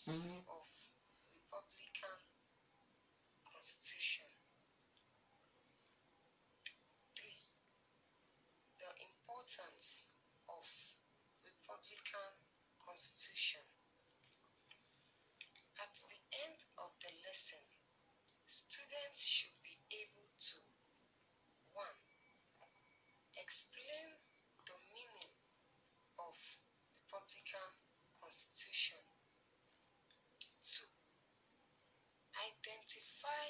of Republican Constitution. 3. The importance of Republican Constitution. At the end of the lesson, students should be able to 1. Explain the meaning of Republican Constitution. 2. Identify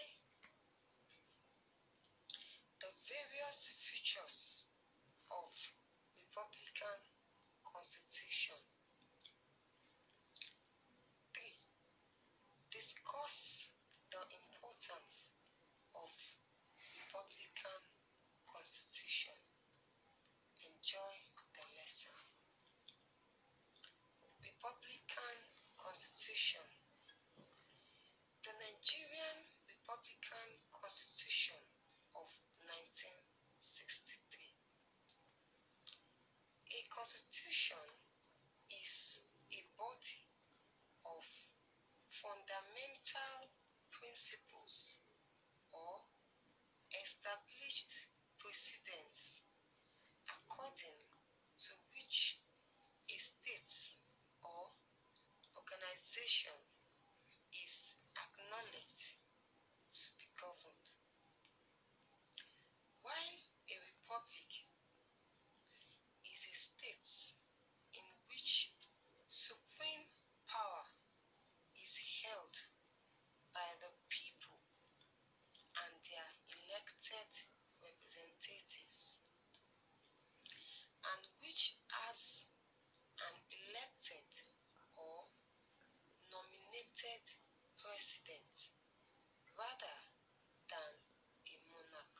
the various features of Republican Constitution. 3. Discuss the importance of Republican Constitution. Enjoy the lesson. Republican Constitution. The Nigerian Republican Constitution of 1963. A constitution is a body of fundamental principles or established precedents according to which a state or organization is acknowledged to be governed. While a republic is a state in which supreme power is held by the people and their elected representatives, and which has an elected or nominated president rather than a monarch.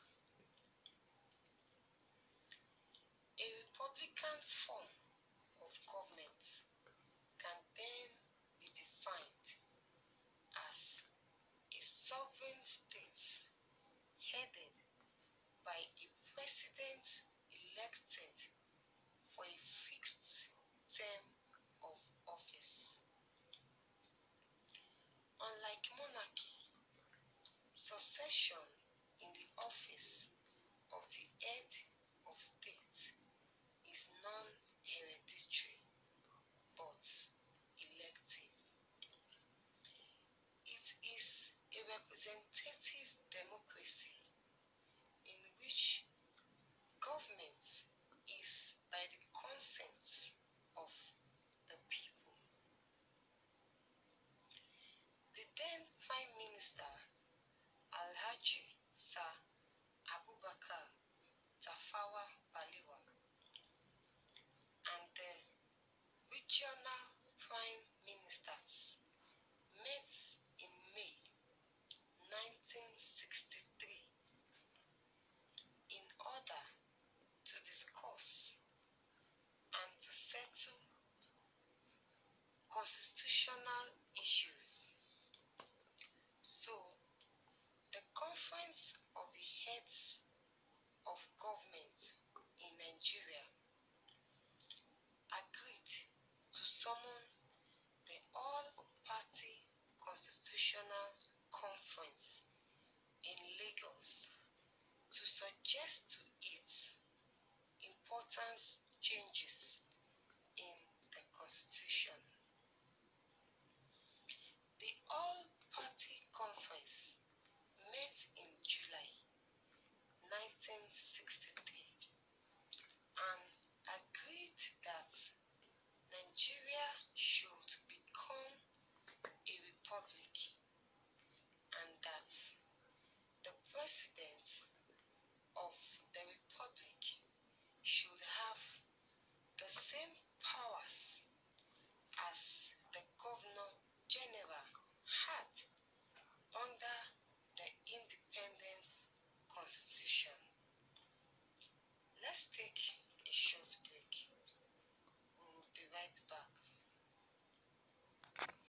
A republican form of government can then be defined as a sovereign state headed by a president elected for a fixed term of office. Unlike monarchy, succession in the office of the head of state is non-hereditary but elective. It is a representative democracy in which government is by the consent of the people. The then Prime Minister Alhaji Sir Abubakar Tafawa Balewa and the regional prime ministers met in May 1963 in order to discuss and to settle constitutional issues. So, the Conference of the Heads of Government in Nigeria agreed to summon the All-Party Constitutional Conference in Lagos to suggest to it important changes in the Constitution. The All-Party Conference met in July 1963 and agreed that Nigeria should become a republic and that the president of the republic should have the same powers as the governor general had under the independent constitution. Let's take a short break. We will be right back.